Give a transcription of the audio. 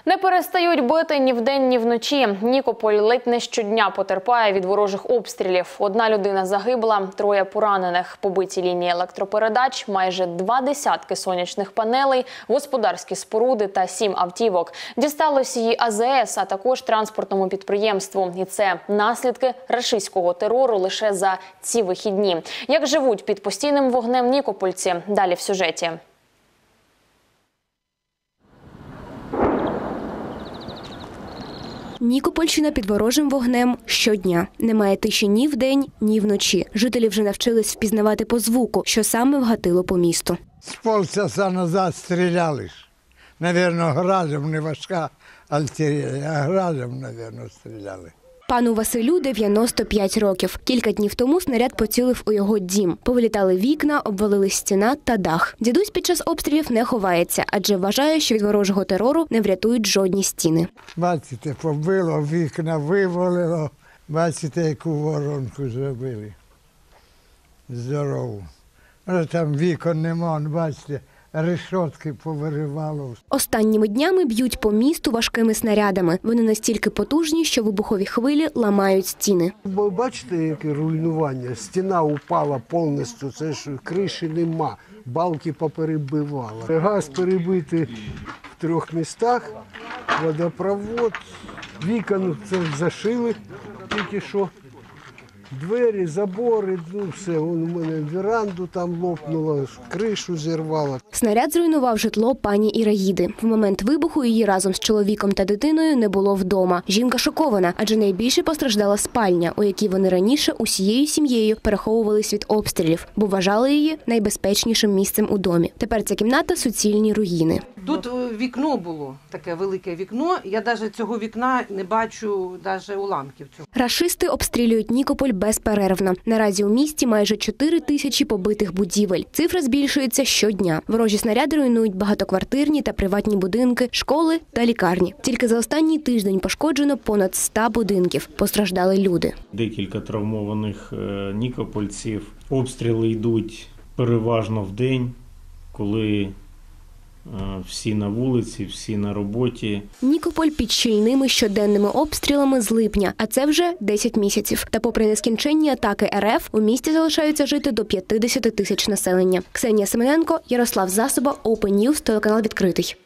Не перестають бити ні вдень, ні вночі. Нікополь ледь не щодня потерпає від ворожих обстрілів. Одна людина загибла, 3 поранених. Побиті лінії електропередач, майже 20 сонячних панелей, господарські споруди та 7 автівок. Дісталось її АЗС, а також транспортному підприємству. І це наслідки рашистського терору лише за ці вихідні. Як живуть під постійним вогнем нікопольці? Далі в сюжеті. Нікопольщина під ворожим вогнем щодня. Немає тиші ні вдень, ні вночі. Жителі вже навчились впізнавати по звуку, що саме вгатило по місту. З полчаса назад стріляли. Навірно, градом, не важка артилерія, а градом, навірно, стріляли. Пану Василю 95 років. Кілька днів тому снаряд поцілив у його дім. Повилітали вікна, обвалились стіна та дах. Дідусь під час обстрілів не ховається, адже вважає, що від ворожого терору не врятують жодні стіни. Бачите, побило, вікна вивалило. Бачите, яку воронку зробили. Здорову. Там вікон нема, бачите. Решетки повиривало. Останніми днями б'ють по місту важкими снарядами. Вони настільки потужні, що вибухові хвилі ламають стіни. Ви бачите, яке руйнування? Стіна упала повністю, це ж криші нема, балки поперебивало. Газ перебитий в 3 містах, водопровод, вікон це зашили тільки що. Двері, забори, все. У мене веранду там лопнуло, кришу зірвало. Снаряд зруйнував житло пані Іраїди. В момент вибуху її разом з чоловіком та дитиною не було вдома. Жінка шокована, адже найбільше постраждала спальня, у якій вони раніше усією сім'єю переховувались від обстрілів, бо вважали її найбезпечнішим місцем у домі. Тепер ця кімната – суцільні руїни. Тут вікно було, таке велике вікно. Я навіть цього вікна не бачу, навіть уламків цього. Рашисти обстрілюють Нікополь безперервно. Наразі у місті майже 4 тисячі побитих будівель. Цифра збільшується щодня. Ворожі снаряди руйнують багатоквартирні та приватні будинки, школи та лікарні. Тільки за останній тиждень пошкоджено понад 100 будинків. Постраждали люди. Декілька травмованих нікопольців. Обстріли йдуть переважно вдень, коли всі на вулиці, всі на роботі. Нікополь під щільними щоденними обстрілами з липня, а це вже 10 місяців. Та попри нескінченні атаки РФ, у місті залишаються жити до 50 тисяч населення. Ксенія Семененко, Ярослав Засоба, Open News, телеканал «Відкритий».